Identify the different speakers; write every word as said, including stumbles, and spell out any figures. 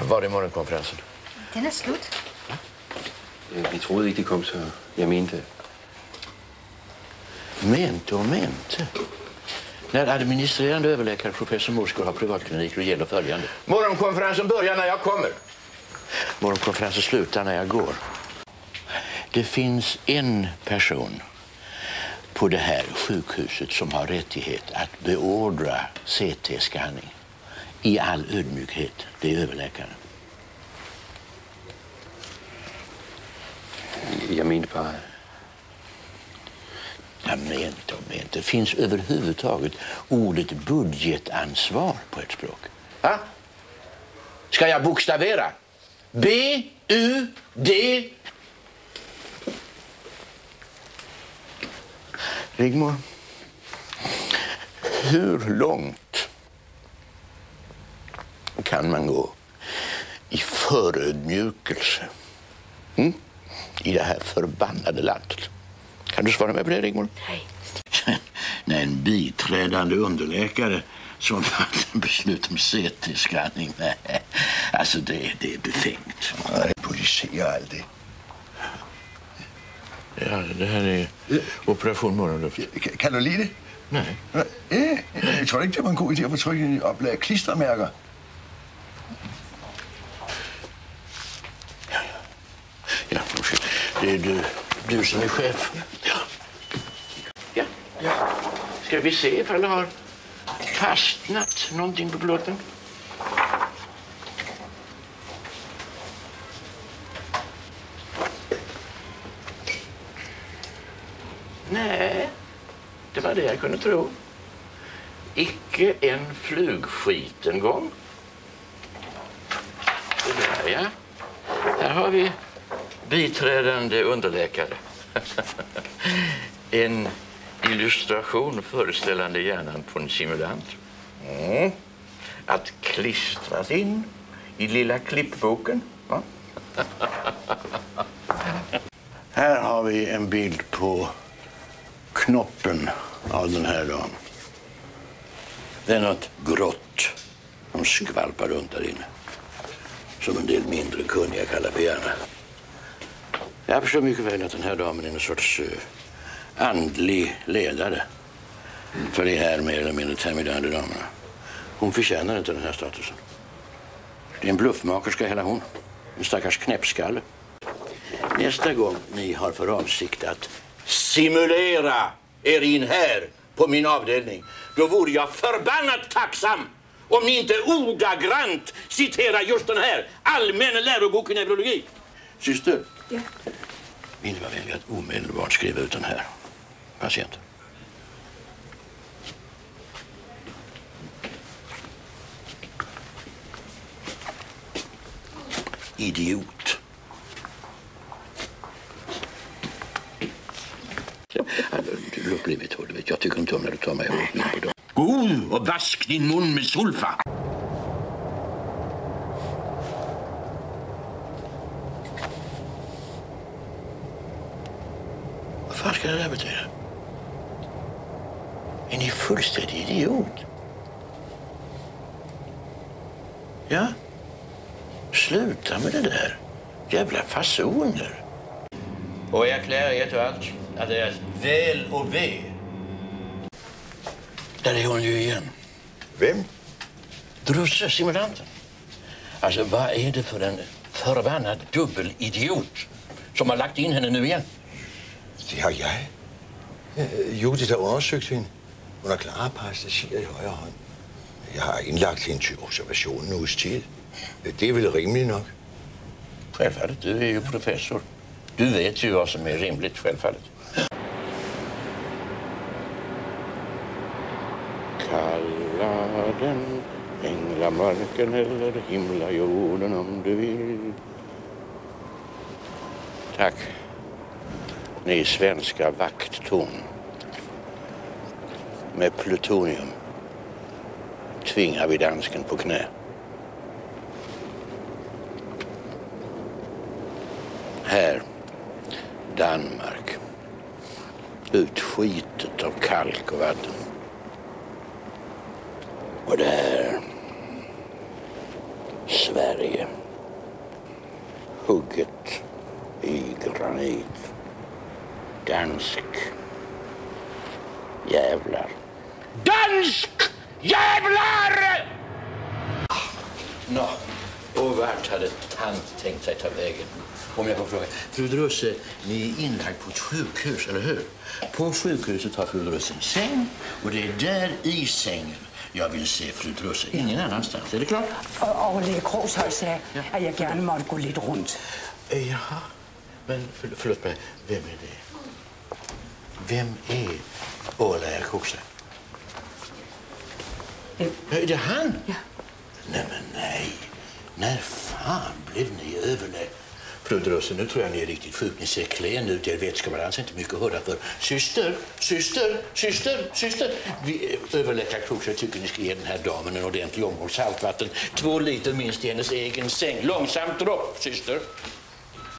Speaker 1: Var är morgonkonferensen?
Speaker 2: Den är slut.
Speaker 3: Vi trodde inte de kom, så jag mente.
Speaker 1: Mente och mente? När administrerande överläkare professor Morskor har privatklinik, då gäller följande. Morgonkonferensen börjar när jag kommer. Morgonkonferensen slutar när jag går. Det finns en person på det här sjukhuset som har rättighet att beordra C T-skanning i all ödmjukhet. Det är överläkaren.
Speaker 3: Jag mente bara...
Speaker 1: Jag mente och mente. Det finns överhuvudtaget ordet budgetansvar på ett språk. Ha? Ska jag bokstavera? B U D. Rigmor, hur långt kan man gå i förödmjukelse mm? i det här förbannade landet? Kan du svara mig på det, Rigmor?
Speaker 2: Nej.
Speaker 1: Nej, en biträdande underläkare som fattar beslut om C T-skanning. Nej, alltså det, det är befängt.
Speaker 4: Nej, polisiär aldrig.
Speaker 1: Ja, det här är Operation Morgonluft.
Speaker 4: Kan du lide det?
Speaker 1: Nej.
Speaker 4: Ja, jag tror inte det var en god idé att få trycka oplag klistermärker.
Speaker 1: Ja, ja. Ja, det är du, du som är chef. Ja. Ja. Ja. Ska vi se ifall det har fastnat någonting på plåten? Nej, det var det jag kunde tro. Icke en flugskit en gång. Det där, ja. Här har vi biträdande underläkare. En illustration föreställande hjärnan på en simulant. Mm. Att klistras in i lilla klippboken. Ja. Här har vi en bild på knoppen av den här dagen. Det är något grått som skvalpar runt där inne. Som en del mindre kunniga kallar för hjärna. Jag förstår mycket väl att den här damen är en sorts uh, andlig ledare för de här mer eller mindre terminande damerna. Hon förtjänar inte den här statusen. Det är en bluffmakerska hela hon. En stackars knäppskalle. Nästa gång ni har för avsikt att simulera er in här på min avdelning, då vore jag förbannat tacksam om ni inte ordagrant citerar just den här allmänna lärobok i neurologi. Syster,
Speaker 2: ja.
Speaker 1: Vill du vara vänlig att omedelbart skriva ut den här patienten? Idiot. Låt bli mitt håll, jag tycker inte om när du tar mig emot min på dem. Gå och vask din mun med sulfa. Vad fan ska det där betyda? Är ni fullständigt idiot? Ja? Sluta med det där. Jävla fasoner. Och jag klär er till allt att det är väl och ve. Där är hon ju igen.
Speaker 4: Vem?
Speaker 1: Drusse, simulanten. Alltså, vad är det för en förbannad dubbelidiot som har lagt in henne nu igen?
Speaker 4: Det har jag. Judith har undersökt henne. Hon har klara parestesier i højre hånd. Jeg har indlagt hende til observation en uges tid. Det är väl rimligt nog?
Speaker 1: Självfallet, du är ju professor. Du vet ju vad som är rimligt, självfallet. Kalla den änglamarken eller himlajorden om du vill. Tack. Ni svenska vakttorn. Med plutonium tvingar vi dansken på knä. Här, Danmark. Utskitet av kalk och vatten. Och där, Sverige. hugget i granit. Dansk jävlar. Dansk jävlar! Nå, och vart hade han tänkt sig ta vägen? Om jag får fråga. Fru Drusse, ni är inlagd på ett sjukhus, eller hur? På sjukhuset har fru Drusse en säng, och det är där i sängen jag vill se fru Drusse. Ingen annanstans, är det klart?
Speaker 2: Og, og Læge Krogshøj sagde, at jeg gerne måtte gå lidt rundt.
Speaker 1: Jaha, men för, förlåt mig, vem är det? Vem är Åla Krogshøj?
Speaker 2: Vem?
Speaker 1: Är det han?
Speaker 2: Ja.
Speaker 1: Nej, men nej. När fan blev ni överlägg? Fru Drusse, nu tror jag ni är riktigt sjuk. Ni ser klen ut. Jag vet, ska man alltså inte mycket att höra för. Syster, syster, syster, syster. Vi överläkare Krogshøj tycker ni ska ge den här damen en ordentlig omgång saltvatten. Två liter minst i hennes egen säng. Långsamt dropp, syster.